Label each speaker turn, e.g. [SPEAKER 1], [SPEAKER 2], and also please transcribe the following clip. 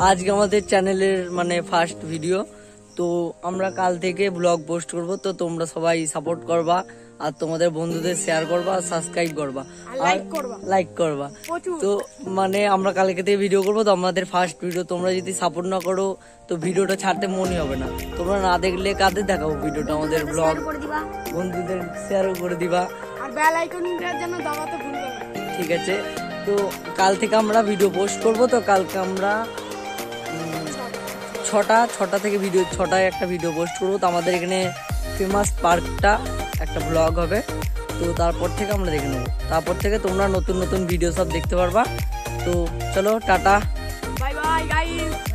[SPEAKER 1] আজকে আমাদের চ্যানেলের মানে ফার্স্ট ভিডিও, তো আমরা কাল থেকে ব্লগ পোস্ট করব। তো তোমরা সবাই সাপোর্ট করবা আর তোমাদের বন্ধুদের শেয়ার করবা আর সাবস্ক্রাইব করবা আর লাইক করবা। তো মানে আমরা কালকে থেকে ভিডিও করবো, তো আমাদের ফার্স্ট ভিডিও। তোমরা যদি সাপোর্ট না করো তো ভিডিওটা ছাড়তে মনই হবে না। তোমরা না দেখলে কাদের দেখাবো ভিডিওটা? আমাদের ব্লগ বন্ধুদের শেয়ারও করে দিবা আর বেল আইকনটার জন্য দাবাতে ভুলবে না, ঠিক আছে? তো কাল থেকে আমরা ভিডিও পোস্ট করব। তো কালকে আমরা ছটা থেকে ছটায় একটা ভিডিও পোস্ট করবো। তো আমাদের এখানে ফেমাস পার্কটা একটা ব্লগ হবে, তো তারপর থেকে আমরা দেখে নেবো। তারপর থেকে তোমরা নতুন নতুন ভিডিও সব দেখতে পারবা। তো চলো, টাটা, বাই বাই গাইস।